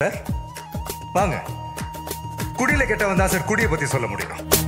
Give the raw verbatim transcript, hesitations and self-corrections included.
Sir வாங்க. குடியில கெட்டவன் தான் சார் குடியை பத்தி சொல்ல முடியும்.